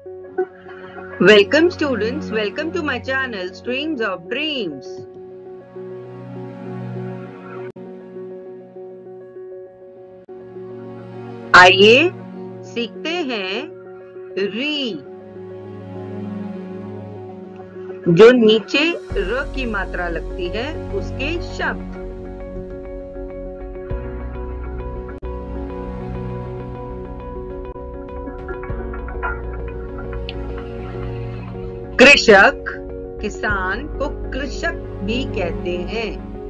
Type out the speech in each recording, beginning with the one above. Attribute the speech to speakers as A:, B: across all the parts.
A: Welcome students, welcome to my channel Streams of Dreams. आइए सीखते हैं री, जो नीचे र की मात्रा लगती है उसके शब्द। कृषक, किसान को कृषक भी कहते हैं।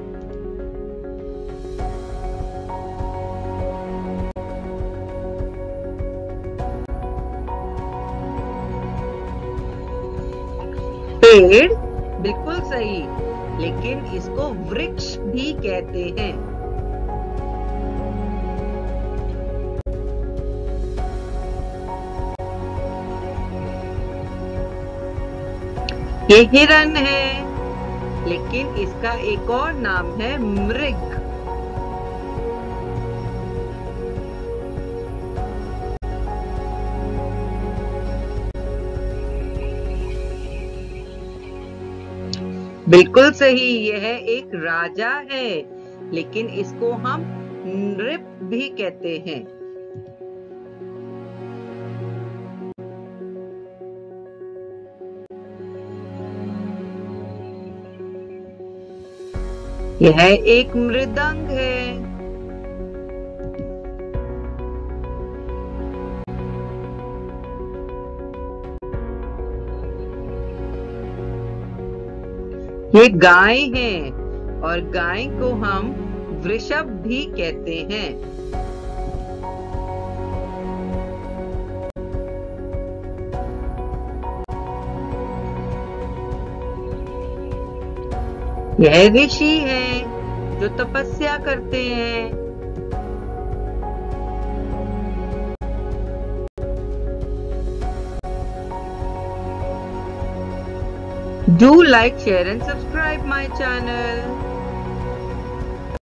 A: पेड़, बिल्कुल सही, लेकिन इसको वृक्ष भी कहते हैं। ये हिरन है, लेकिन इसका एक और नाम है मृग। बिल्कुल सही, यह एक राजा है, लेकिन इसको हम नृप भी कहते हैं। यह एक मृदंग है। ये गाय है, और गाय को हम वृषभ भी कहते हैं। यह ऋषि है जो तपस्या करते हैं। Do like, share and subscribe my channel.